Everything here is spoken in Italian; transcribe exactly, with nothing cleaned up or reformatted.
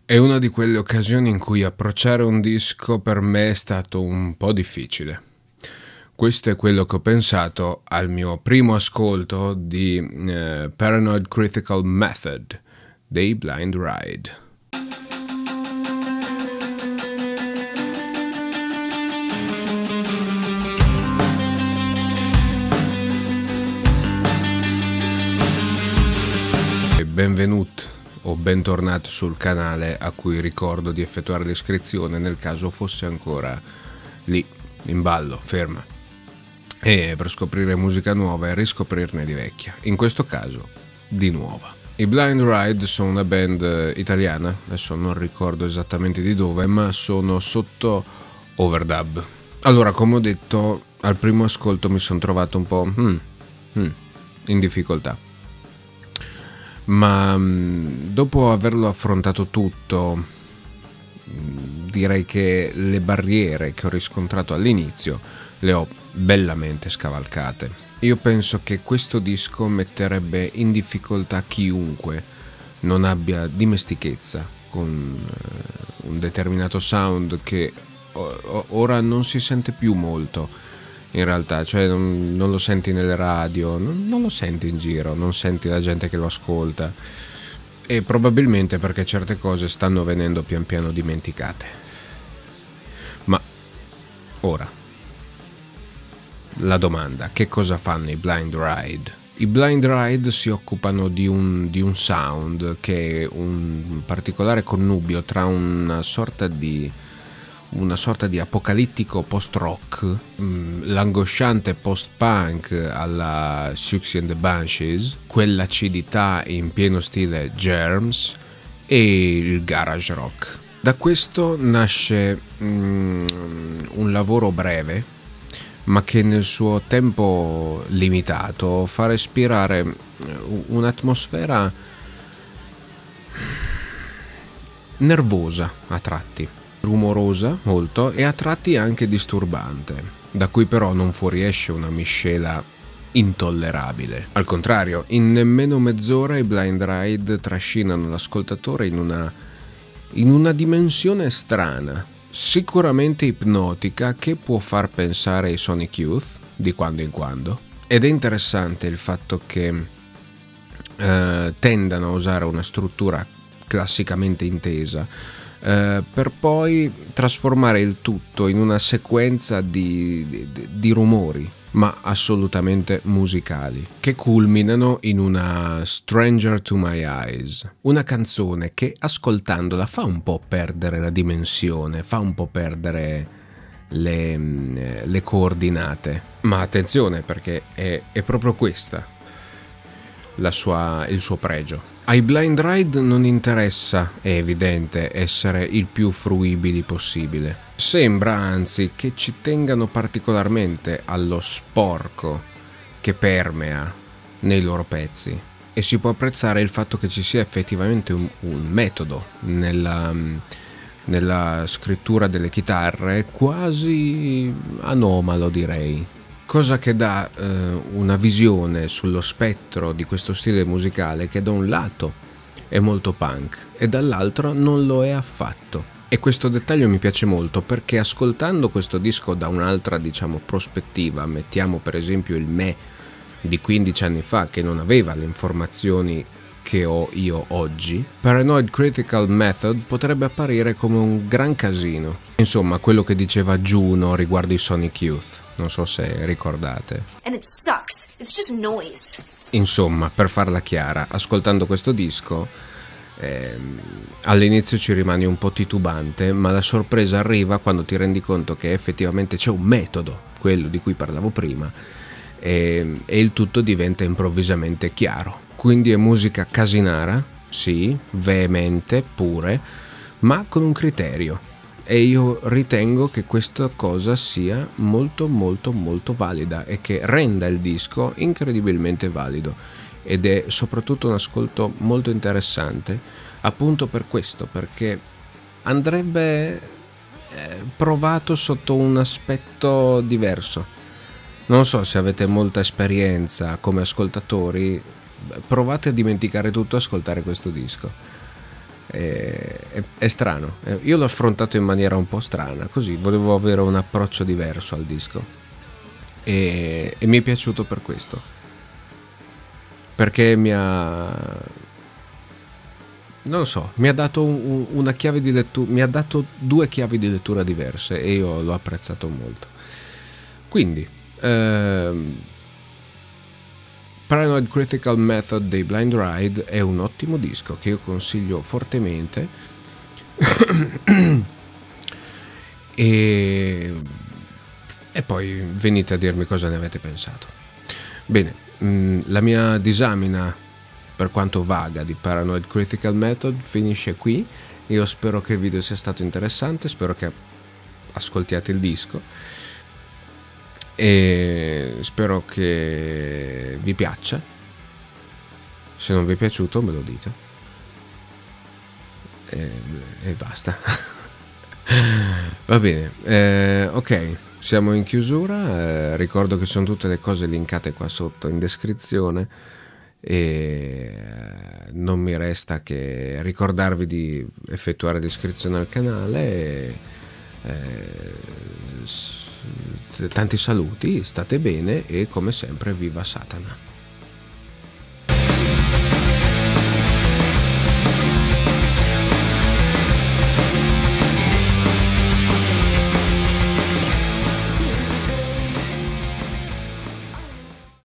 È una di quelle occasioni in cui approcciare un disco per me è stato un po' difficile. Questo è quello che ho pensato al mio primo ascolto di eh, Paranoid Critical Method dei Blind Ride. E benvenuto o bentornato sul canale a cui ricordo di effettuare l'iscrizione nel caso fosse ancora lì, in ballo, ferma. E per scoprire musica nuova e riscoprirne di vecchia, in questo caso di nuova. I Blind Ride sono una band italiana, adesso non ricordo esattamente di dove, ma sono sotto Overdub. Allora, come ho detto, al primo ascolto mi sono trovato un po' hmm, hmm, in difficoltà. Ma dopo averlo affrontato tutto, direi che le barriere che ho riscontrato all'inizio le ho bellamente scavalcate. Io penso che questo disco metterebbe in difficoltà chiunque non abbia dimestichezza con un determinato sound che ora non si sente più molto. In realtà, cioè non, non lo senti nelle radio, non, non lo senti in giro, non senti la gente che lo ascolta, e probabilmente perché certe cose stanno venendo pian piano dimenticate. Ma ora, la domanda: che cosa fanno i Blind Ride? I Blind Ride si occupano di un, di un sound che è un particolare connubio tra una sorta di una sorta di apocalittico post-rock, mh, l'angosciante post-punk alla Siouxsie and the Banshees, quell'acidità in pieno stile Germs e il garage rock. Da questo nasce mh, un lavoro breve, ma che nel suo tempo limitato fa respirare un'atmosfera nervosa a tratti, rumorosa molto e a tratti anche disturbante, da cui però non fuoriesce una miscela intollerabile. Al contrario, in nemmeno mezz'ora i Blind Ride trascinano l'ascoltatore in una, in una dimensione strana, sicuramente ipnotica, che può far pensare ai Sonic Youth di quando in quando. Ed è interessante il fatto che eh, tendano a usare una struttura classicamente intesa, Uh, per poi trasformare il tutto in una sequenza di, di, di rumori, ma assolutamente musicali, che culminano in una Stranger to My Eyes, una canzone che ascoltandola fa un po' perdere la dimensione, fa un po' perdere le, le coordinate, ma attenzione, perché è, è proprio questa la sua, il suo pregio. Ai Blind Ride non interessa, è evidente, essere il più fruibili possibile. Sembra anzi che ci tengano particolarmente allo sporco che permea nei loro pezzi, e si può apprezzare il fatto che ci sia effettivamente un, un metodo nella, nella scrittura delle chitarre, quasi anomalo direi. Cosa che dà eh, una visione sullo spettro di questo stile musicale che da un lato è molto punk e dall'altro non lo è affatto. E questo dettaglio mi piace molto perché ascoltando questo disco da un'altra, diciamo, prospettiva, mettiamo per esempio il me di quindici anni fa che non aveva le informazioni che ho io oggi, Paranoid Critical Method potrebbe apparire come un gran casino. Insomma, quello che diceva Juno riguardo i Sonic Youth, non so se ricordate. And it sucks. It's just noise. Insomma, per farla chiara, ascoltando questo disco, ehm, all'inizio ci rimani un po' titubante, ma la sorpresa arriva quando ti rendi conto che effettivamente c'è un metodo, quello di cui parlavo prima, e, e il tutto diventa improvvisamente chiaro. Quindi è musica casinara, sì, veemente pure, ma con un criterio. E io ritengo che questa cosa sia molto molto molto valida e che renda il disco incredibilmente valido, ed è soprattutto un ascolto molto interessante appunto per questo, perché andrebbe provato sotto un aspetto diverso. Non so se avete molta esperienza come ascoltatori, provate a dimenticare tutto e ascoltare questo disco. è, è, è strano. Io l'ho affrontato in maniera un po' strana, così volevo avere un approccio diverso al disco e, e mi è piaciuto per questo, perché mi ha non lo so, mi ha dato un, una chiave di lettura, mi ha dato due chiavi di lettura diverse e io l'ho apprezzato molto. Quindi ehm, Paranoid Critical Method dei Blind Ride è un ottimo disco che io consiglio fortemente. e, e poi venite a dirmi cosa ne avete pensato. Bene, mh, la mia disamina, per quanto vaga, di Paranoid Critical Method finisce qui. Io spero che il video sia stato interessante, spero che ascoltiate il disco e spero che vi piaccia. Se non vi è piaciuto me lo dite e, e basta. Va bene, eh, ok, siamo in chiusura. Eh, ricordo che sono tutte le cose linkate qua sotto in descrizione e non mi resta che ricordarvi di effettuare l'iscrizione al canale e, eh, s- tanti saluti, state bene e come sempre viva Satana.